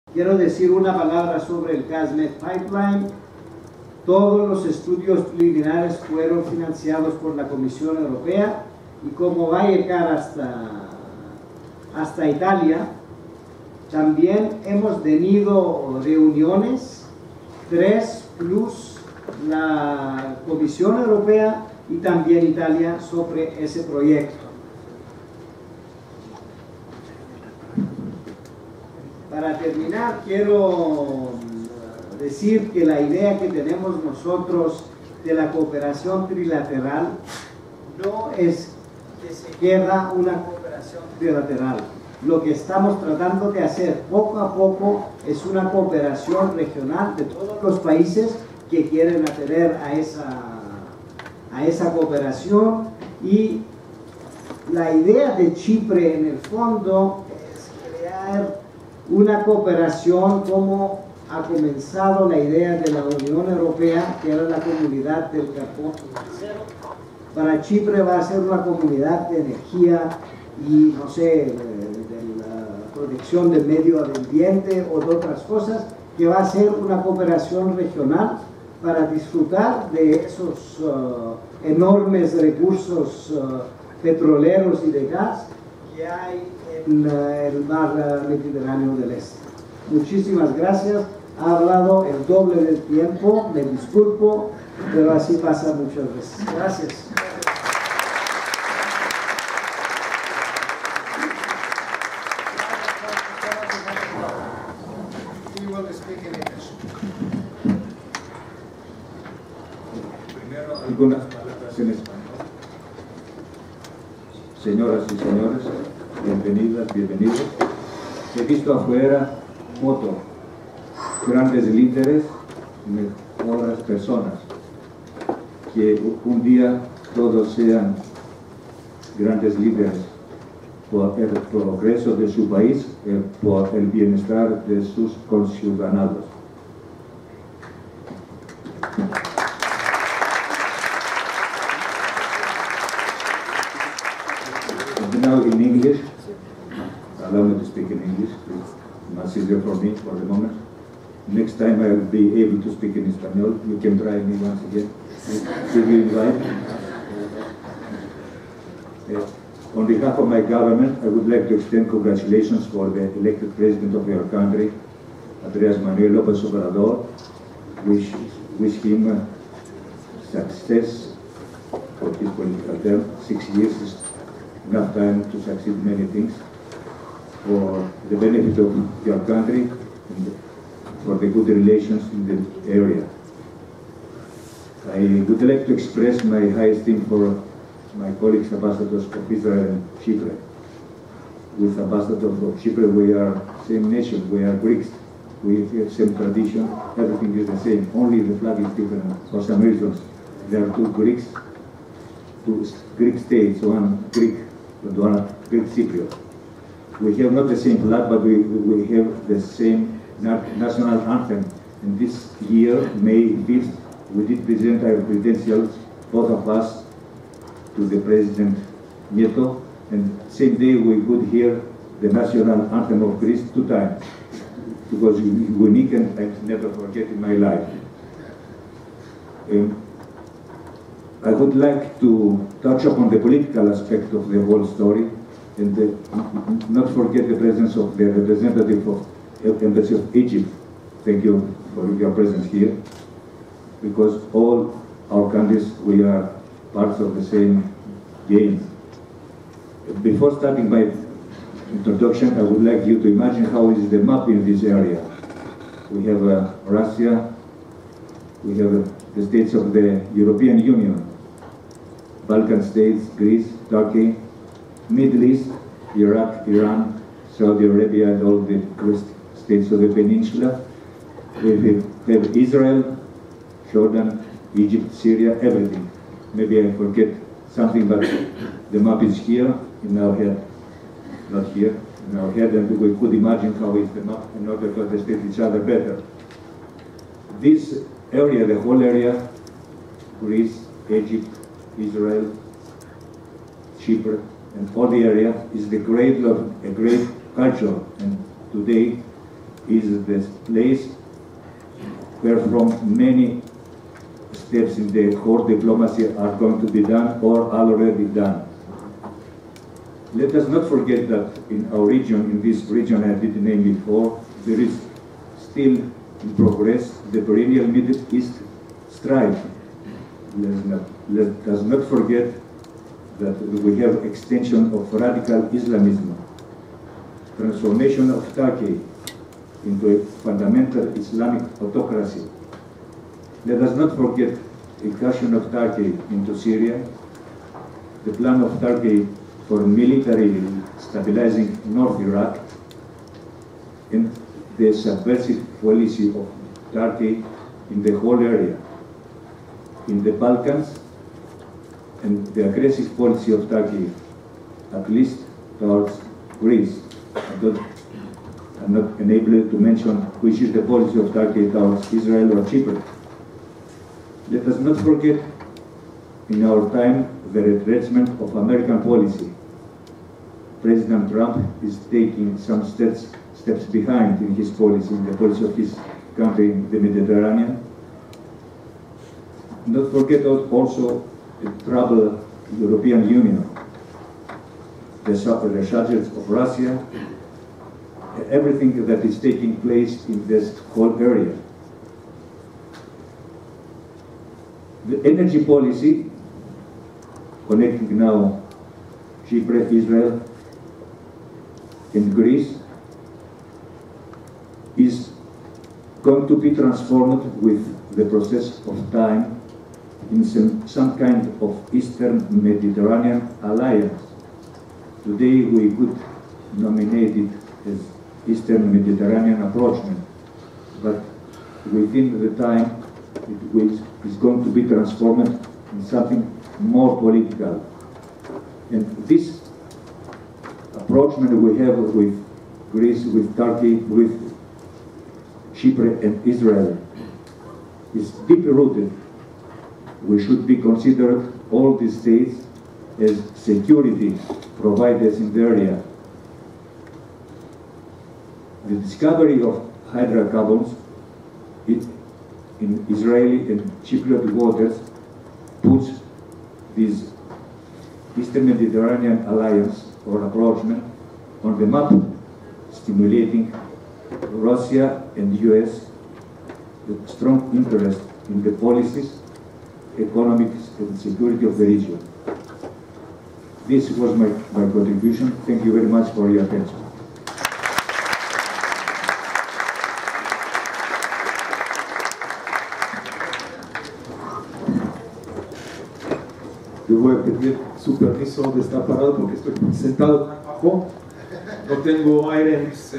Quiero decir una palabra sobre el GasMed Pipeline. Todos los estudios preliminares fueron financiados por la Comisión Europea y como va a llegar hasta Italia, también hemos tenido reuniones, 3 plus la Comisión Europea y también Italia sobre ese proyecto. Para terminar, quiero decir que la idea que tenemos nosotros de la cooperación trilateral no es que se queda una cooperación trilateral. Lo que estamos tratando de hacer poco a poco es una cooperación regional de todos los países que quieren acceder a esa cooperación, y la idea de Chipre en el fondo es crear una cooperación como ha comenzado la idea de la Unión Europea, que era la comunidad del carbón cero. Para Chipre va a ser una comunidad de energía y, no sé, de la protección del medio ambiente o de otras cosas, que va a ser una cooperación regional para disfrutar de esos enormes recursos petroleros y de gas que hay en el mar Mediterráneo del Este. Muchísimas gracias. Ha hablado el doble del tiempo, me disculpo, pero así pasa muchas veces. Gracias. Primero, algunas palabras en español. Señoras y señores, bienvenidas, bienvenidos. He visto afuera fotos, grandes líderes, mejores personas. Que un día todos sean grandes líderes por el progreso de su país y por el bienestar de sus conciudadanos. Now in English, allow me to speak in English, it's much easier for me for the moment. Next time I will be able to speak in Espanol. You can try me once again. Will you invite? On behalf of my government, I would like to extend congratulations for the elected president of your country, Andrés Manuel López Obrador. Wish him success for his political term. 6 years is enough time to succeed many things for the benefit of your country and for the good relations in the area. I would like to express my high esteem for my colleagues, ambassadors of Israel and Chipre. With ambassadors of Chipre, we are same nation, we are Greeks, we have same tradition, everything is the same, only the flag is different. For some reasons, there are two Greeks, two Greek states, one Greek and one Greek Cypriot. We have not the same flag, but we have the same national anthem. And this year, May 5th, we did present our credentials, both of us, to the President Nieto, and same day we could hear the national anthem of Greece 2 times. It was unique and I never forget in my life. I would like to touch upon the political aspect of the whole story and not forget the presence of the representative of the Embassy of Egypt. Thank you for your presence here, because all our countries, we are parts of the same game. Before starting my introduction, I would like you to imagine how is the map in this area. We have Russia, we have the states of the European Union, Balkan states, Greece, Turkey, Middle East, Iraq, Iran, Saudi Arabia, and all the states of the peninsula. We have Israel, Jordan, Egypt, Syria, everything. Maybe I forget something, but the map is here in our head, not here, in our head, and we could imagine how is the map in order to understand each other better. This area, the whole area, Greece, Egypt, Israel, Chipre, and all the area is the great culture, and today is the place where from many steps in the core diplomacy are going to be done or already done. Let us not forget that in our region, in this region I did name before, there is still in progress the perennial Middle East strife. Let us not forget that we have extension of radical Islamism, transformation of Turkey into a fundamental Islamic autocracy. Let us not forget incursion of Turkey into Syria, the plan of Turkey for militarily stabilizing North Iraq, and the subversive policy of Turkey in the whole area, in the Balkans, and the aggressive policy of Turkey, at least towards Greece. I'm not enabled to mention which is the policy of Turkey towards Israel or Cyprus. Let us not forget in our time the retrenchment of American policy. President Trump is taking some steps behind in his policy, in the policy of his country in the Mediterranean. Not forget also the troubled European Union, the resurgence of Russia, everything that is taking place in this whole area. The energy policy, connecting now Cyprus, Israel, and Greece, is going to be transformed with the process of time in some kind of Eastern Mediterranean alliance. Today we could nominate it as Eastern Mediterranean approachment, but within the time it is going to be transformed in something more political. And this approachment we have with Greece, with Turkey, with Cyprus and Israel is deeply rooted. We should be considered all these states as security providers in the area. The discovery of hydrocarbons in Israeli and Cypriot waters puts this Eastern Mediterranean alliance or approachment on the map, stimulating Russia and the US with strong interest in the policies, economics and security of the region. This was my contribution. Thank you very much for your attention. Yo voy a pedir su permiso de estar parado porque estoy sentado abajo. No tengo aire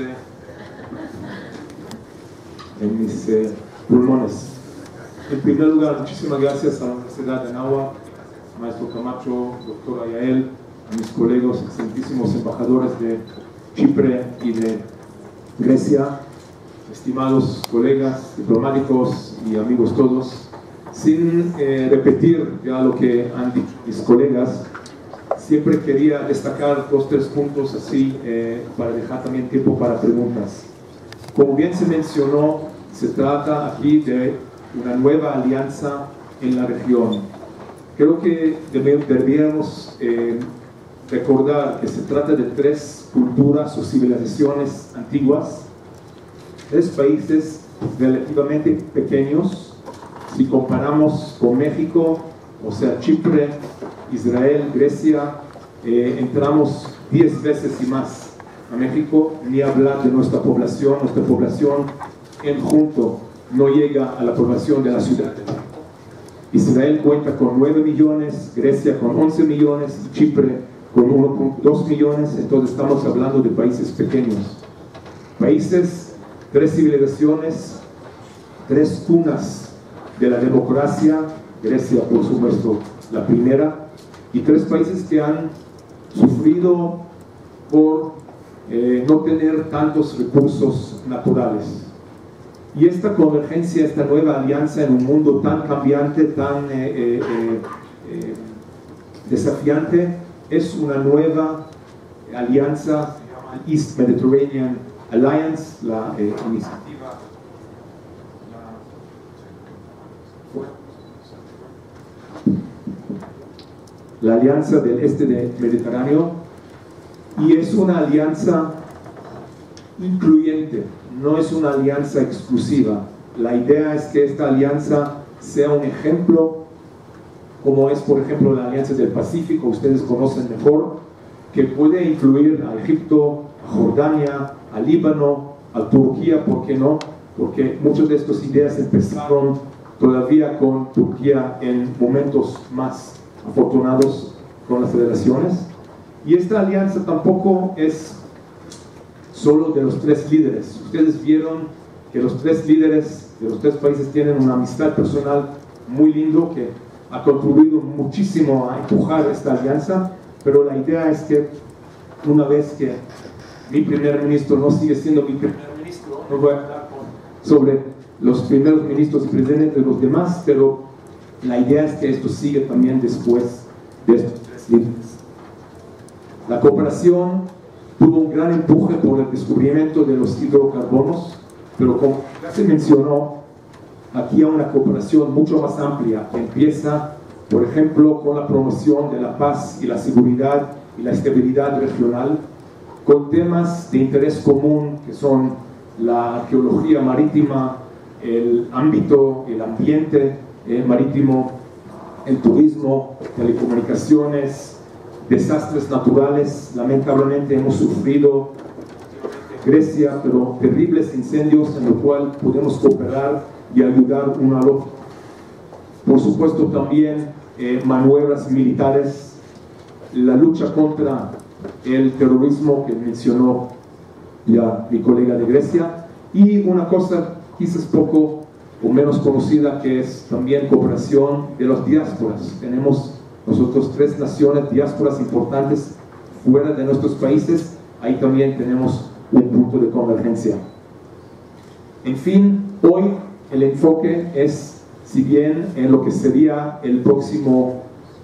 en mis pulmones. En primer lugar, muchísimas gracias a la Universidad de Anáhuac, maestro Camacho, doctora Yael, a mis colegas, excelentísimos embajadores de Chipre y de Grecia, estimados colegas diplomáticos y amigos todos. Sin repetir ya lo que han dicho mis colegas, siempre quería destacar 2 o 3 puntos así para dejar también tiempo para preguntas. Como bien se mencionó, se trata aquí de una nueva alianza en la región. Creo que deberíamos recordar que se trata de 3 culturas o civilizaciones antiguas, 3 países relativamente pequeños. Si comparamos con México, o sea, Chipre, Israel, Grecia, entramos 10 veces y más a México, ni hablar de nuestra población en junto no llega a la población de la ciudad de México. Israel cuenta con 9 millones, Grecia con 11 millones, Chipre con 1.2 millones, entonces estamos hablando de países pequeños. Países, 3 civilizaciones, 3 cunas de la democracia, Grecia por supuesto la primera, y 3 países que han sufrido por no tener tantos recursos naturales. Y esta convergencia, esta nueva alianza en un mundo tan cambiante, tan desafiante, es una nueva alianza, East Mediterranean Alliance, la iniciativa, la Alianza del Este del Mediterráneo, y es una alianza incluyente, no es una alianza exclusiva. La idea es que esta alianza sea un ejemplo, como es por ejemplo la Alianza del Pacífico, ustedes conocen mejor, que puede incluir a Egipto, a Jordania, a Líbano, a Turquía, ¿por qué no? Porque muchas de estas ideas empezaron todavía con Turquía en momentos más afortunados con las federaciones. Y esta alianza tampoco es solo de los tres líderes. Ustedes vieron que los tres líderes de los tres países tienen una amistad personal muy lindo que ha contribuido muchísimo a empujar esta alianza, pero la idea es que una vez que mi primer ministro no sigue siendo mi primer ministro, no voy a hablar sobre los primeros ministros y presidentes de los demás, pero la idea es que esto sigue también después de estos tres líderes. La cooperación tuvo un gran empuje por el descubrimiento de los hidrocarburos, pero como ya se mencionó, aquí hay una cooperación mucho más amplia que empieza, por ejemplo, con la promoción de la paz y la seguridad y la estabilidad regional, con temas de interés común que son la arqueología marítima, el ámbito, el ambiente marítimo, el turismo, telecomunicaciones, desastres naturales. Lamentablemente hemos sufrido Grecia, pero terribles incendios en los cuales podemos cooperar y ayudar uno al otro. Por supuesto también maniobras militares, la lucha contra el terrorismo que mencionó ya mi colega de Grecia, y una cosa quizás poco o menos conocida que es también cooperación de las diásporas. Tenemos nosotros tres naciones, diásporas importantes fuera de nuestros países, ahí también tenemos un punto de convergencia. En fin, hoy el enfoque es, si bien en lo que sería el próximo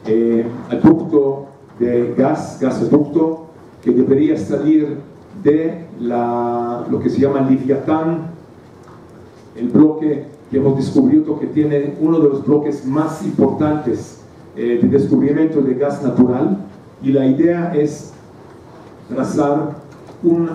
aducto de gasoducto, que debería salir de lo que se llama Leviatán, el bloque que hemos descubierto que tiene uno de los bloques más importantes de descubrimiento de gas natural, y la idea es trazar un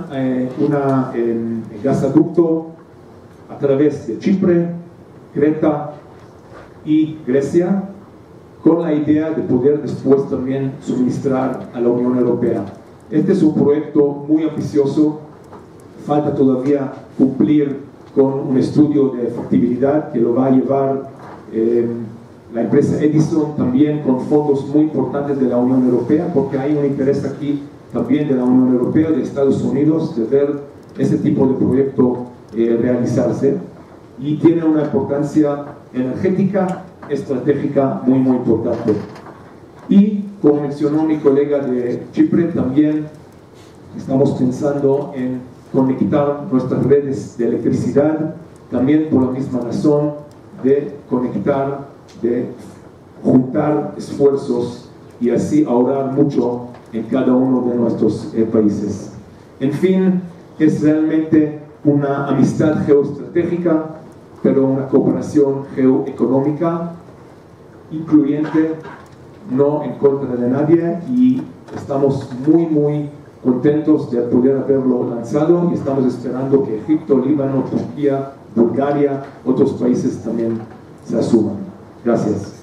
gasoducto a través de Chipre, Creta y Grecia, con la idea de poder después también suministrar a la Unión Europea. Este es un proyecto muy ambicioso, falta todavía cumplir con un estudio de factibilidad que lo va a llevar la empresa Edison, también con fondos muy importantes de la Unión Europea, porque hay un interés aquí también de la Unión Europea, de Estados Unidos, de ver ese tipo de proyecto realizarse, y tiene una importancia energética, estratégica muy importante. Y como mencionó mi colega de Chipre, también estamos pensando en conectar nuestras redes de electricidad, también por la misma razón de conectar, de juntar esfuerzos y así ahorrar mucho en cada uno de nuestros países. En fin, es realmente una amistad geoestratégica, pero una cooperación geoeconómica incluyente, no en contra de nadie, y estamos muy contentos de poder haberlo lanzado, y estamos esperando que Egipto, Líbano, Turquía, Bulgaria, otros países también se asuman. Gracias.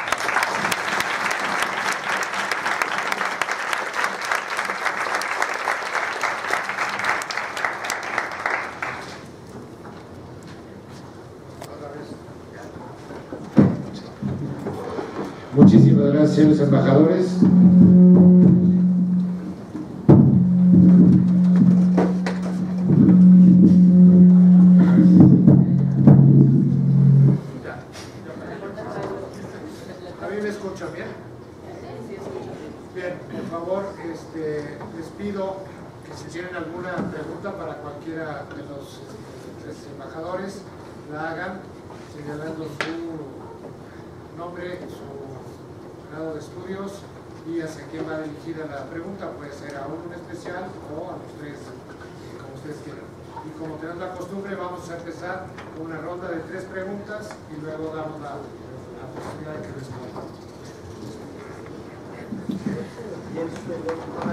Muchísimas gracias, señores embajadores. ¿A mí me escuchan bien? Bien, por favor, les pido que si tienen alguna pregunta para cualquiera de los tres embajadores, la hagan señalando su nombre, su grado de estudios y hacia quién va dirigida la pregunta. Puede ser a uno en especial o a los tres, como ustedes quieran. y como tenemos la costumbre, vamos a empezar con una ronda de 3 preguntas y luego damos la posibilidad de que respondan.